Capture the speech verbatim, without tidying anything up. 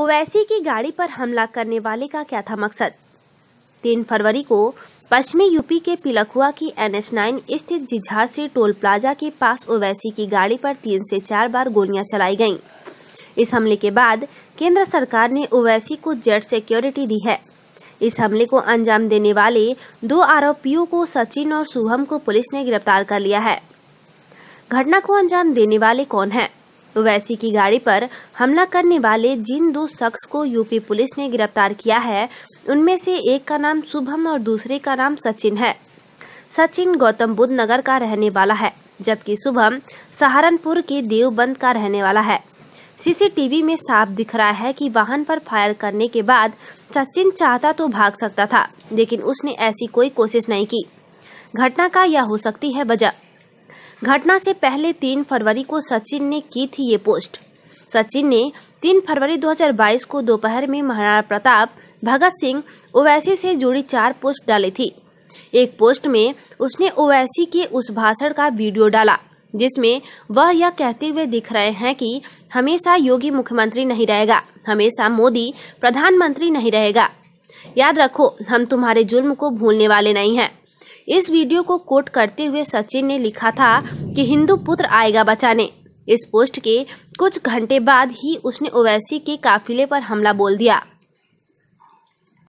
ओवैसी की गाड़ी पर हमला करने वाले का क्या था मकसद? तीन फरवरी को पश्चिमी यूपी के पिलखुआ की एन एच नाइन स्थित झिझारसी टोल प्लाजा के पास ओवैसी की गाड़ी पर तीन से चार बार गोलियां चलाई गईं। इस हमले के बाद केंद्र सरकार ने ओवैसी को जेड सिक्योरिटी दी है। इस हमले को अंजाम देने वाले दो आरोपियों को सचिन और शुभम को पुलिस ने गिरफ्तार कर लिया है। घटना को अंजाम देने वाले कौन हैं? ओवैसी की गाड़ी पर हमला करने वाले जिन दो शख्स को यूपी पुलिस ने गिरफ्तार किया है, उनमें से एक का नाम शुभम और दूसरे का नाम सचिन है। सचिन गौतम बुद्ध नगर का रहने वाला है, जबकि शुभम सहारनपुर के देवबंद का रहने वाला है। सी सी टी वी में साफ दिख रहा है कि वाहन पर फायर करने के बाद सचिन चाहता तो भाग सकता था, लेकिन उसने ऐसी कोई कोशिश नहीं की। घटना का यह हो सकती है वजह। घटना से पहले तीन फरवरी को सचिन ने की थी ये पोस्ट। सचिन ने तीन फरवरी दो हज़ार बाईस को दोपहर में महाराणा प्रताप, भगत सिंह, ओवैसी से जुड़ी चार पोस्ट डाली थी। एक पोस्ट में उसने ओवैसी के उस भाषण का वीडियो डाला जिसमें वह यह कहते हुए दिख रहे हैं कि हमेशा योगी मुख्यमंत्री नहीं रहेगा, हमेशा मोदी प्रधानमंत्री नहीं रहेगा। याद रखो, हम तुम्हारे जुल्म को भूलने वाले नहीं हैं। इस वीडियो को कोट करते हुए सचिन ने लिखा था कि हिंदू पुत्र आएगा बचाने। इस पोस्ट के कुछ घंटे बाद ही उसने ओवैसी के काफिले पर हमला बोल दिया।